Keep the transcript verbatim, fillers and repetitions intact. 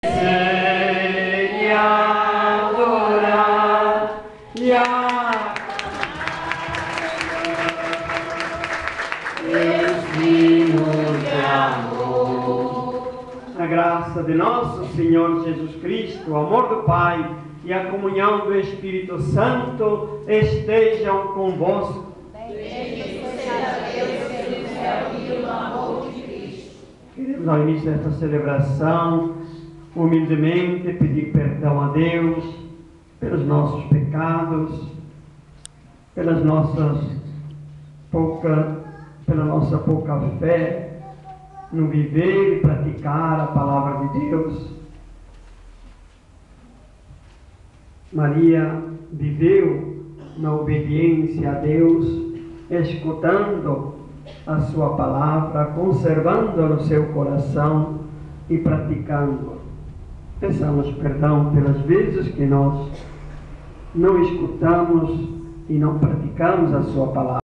Sei adorar e amar. Deus de amor. A graça de nosso Senhor Jesus Cristo, o amor do Pai e a comunhão do Espírito Santo estejam convosco. Bendito seja Deus pelo céu e o amor de Cristo. Queremos, ao início desta celebração, humildemente pedir perdão a Deus pelos nossos pecados, pelas nossas pouca, pela nossa pouca fé no viver e praticar a palavra de Deus. Maria viveu na obediência a Deus, escutando a sua palavra, conservando no seu coração e praticando. Peçamos perdão pelas vezes que nós não escutamos e não praticamos a sua palavra.